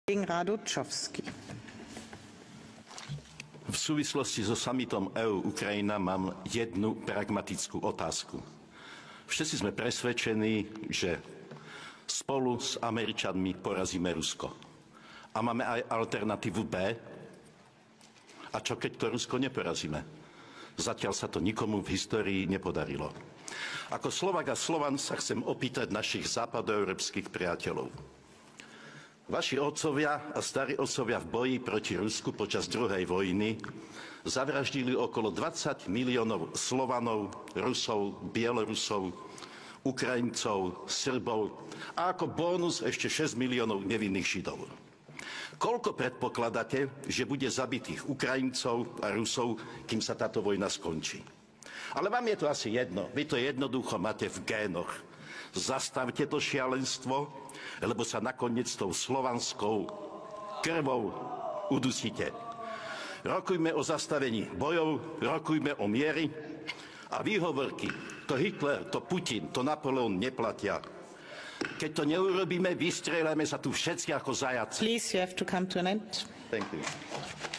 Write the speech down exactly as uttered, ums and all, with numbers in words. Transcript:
V súvislosti so summitom é ú Ukrajina mám jednu pragmatickú otázku. Všetci sme presvedčení, že spolu s Američanmi porazíme Rusko. A máme aj alternatívu B. A čo keď to Rusko neporazíme? Zatiaľ sa to nikomu v histórii nepodarilo. Ako Slovák a Slovan sa chcem opýtať našich západoeurópskych priateľov. Vaši otcovia a starí otcovia v boji proti Rusku počas druhej vojny zavraždili okolo dvadsať miliónov Slovanov, Rusov, Bielorusov, Ukrajincov, Srbov a ako bónus ešte šesť miliónov nevinných Židov. Koľko predpokladáte, že bude zabitých Ukrajincov a Rusov, kým sa táto vojna skončí? Ale vám je to asi jedno. Vy to jednoducho máte v génoch. Zastavte to šialenstvo, lebo sa nakoniec tou slovanskou krvou udusíte. Rokujme o zastavení bojov, rokujme o miery a výhovorky, to Hitler, to Putin, to Napoleon neplatia. Keď to neurobíme, vystrieľame sa tu všetci ako zajaci. Please, you have to come to an end. Thank you.